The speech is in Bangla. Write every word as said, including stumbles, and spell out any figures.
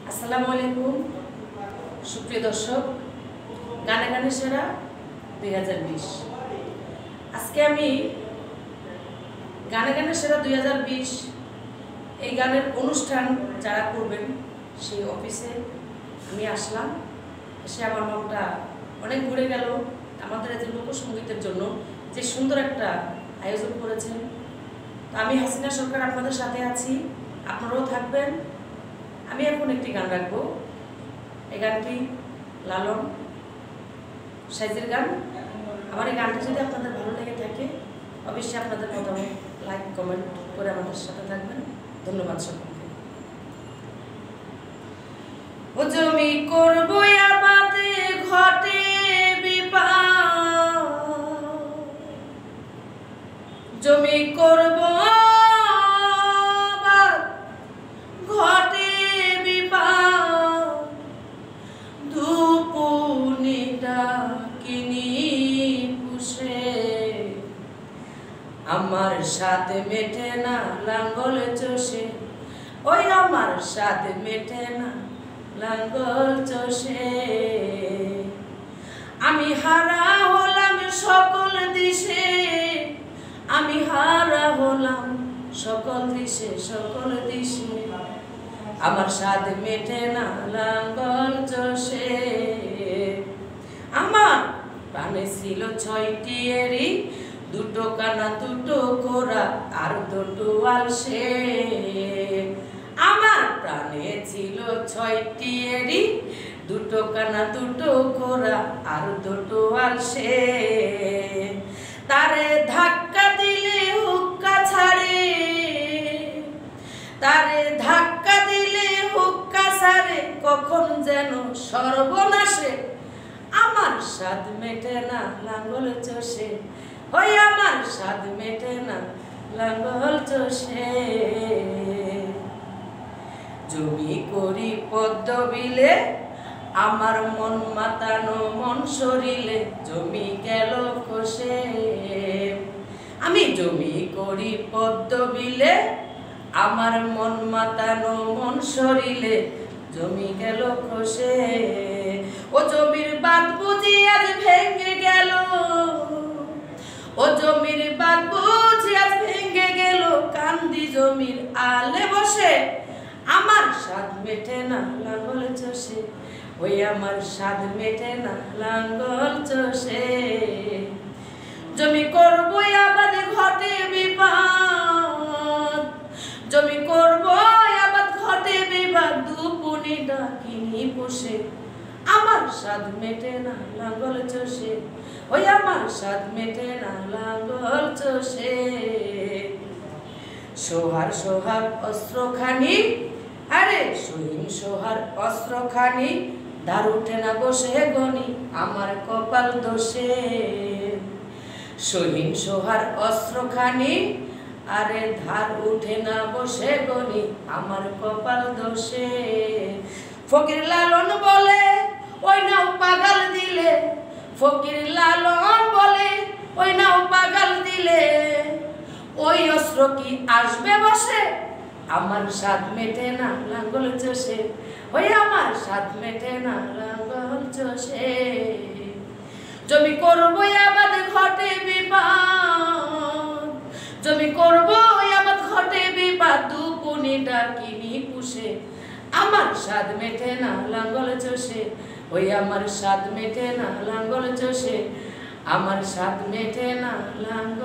আসসালামু আলাইকুম সুপ্রিয় দর্শক, গানে গানে সেরা দুই হাজার বিশ। আজকে আমি গানে গানে সেরা দুই হাজার বিশ এই গানের অনুষ্ঠান যারা করবেন সেই অফিসে আমি আসলাম। এসে আমার মনটা অনেক ঘুরে গেল। আমাদের এই যে লোকসঙ্গীতের জন্য যে সুন্দর একটা আয়োজন করেছেন, তো আমি হাসিনা সরকার আপনাদের সাথে আছি, আপনারাও থাকবেন। আমি এখন একটি গান রাখবো। এই গানটি লালন সাইজের গান। আমার এই গানটি যদি আপনাদের ভালো লেগে থাকে অবশ্যই আপনাদের মতামত লাইক কমেন্ট করে আমাদের সাথে থাকবেন। ধন্যবাদ সকলকে। ও জমি করবো আবাদে ঘটে বিপাদ, জমি করবো ঘটে বিপাদ, ধুপুনিটা কিনি পুষে আমার সাথে মেটে না লাঙ্গল চষে, ওই আমার সাথে মেটে না লাঙ্গল চষে। আমি হারা হলাম সকল দিশে, আমি হারা হলাম সকল দিশে সকল দিশে, আমার স্বাদ মেটে না লাঙ্গল চষে। আমার প্রাণে ছিল ছয়টি এরি, দুটো কানা দুটো কোরা আর দুটো আলসে। আমার প্রাণে ছিল ছয়টি এরি, দুটো কানা দুটো কোরা আর দুটো আলসে। তারে ধাক্কা দিলে হুক্কা ছাড়ে, তারে ধাক্কা দিলে হুক্কা ছাড়ে, কখন যেন সর্বনাশে। আমার স্বাদ মেটে না লাঙ্গল চষে, ওই আমার স্বাদ মেটে না লাঙ্গল চষে। জমি করি পদ্ম বিলে, আমার মন মাতানো মন শরীরে জমি গেল খসে। আমি জমি করি পদ্ম বিলে, আমার মন মাতানো মন শরীরে জমি গেল খসে। ও জমির বাঁধ বুঝি আজ ভেঙে গেল, ও জমির বাঁধ বুঝি আজ ভেঙে গেল, কান্দি জমির আলে বসে। আমার স্বাদ মেটে না লাঙ্গল চষে, ওই আমার স্বাদ মেটে না লাঙ্গল চষে। জমি করবো আবাদ ঘটে বিপদ, জমি করবো আবাদ ঘটে বিবাদ, দুপুনিটা কিনি পোষে। আমার স্বাদ মেটে না লাঙ্গল চষে, ওই আমার স্বাদ মেটে না লাঙ্গল চষে। সোহার সোহার অস্ত্রখানি, আরে সহিং সোহার অস্ত্রখানি, ধার উঠে না বসে গনি আমার কপাল দোষে। সহিং সোহার অস্ত্রখানি, আরে ধার উঠে না বসে গনি আমার কপাল দোষে। ফকির লালন বলে ওই নাও পাগাল দিলে, ফকির লালন বলে ওই নাও পাগাল দিলে, ওই অস্ত্র কি আসবে বসে। আমার স্বাদ মেটে না লাঙ্গল চষে, ওই আমার স্বাদ মেটে না লাঙ্গল চষে। জমি করবো আবাদ ঘটে বিপদ, জমি করবো আবাদ ঘটে বিপদ, দুপুনিটা কিনি পুষে। আমার স্বাদ মেটে না লাঙ্গল চষে, ওই আমার স্বাদ মেটে না লাঙ্গল চষে, আমার স্বাদ মেটে না লাঙ্গল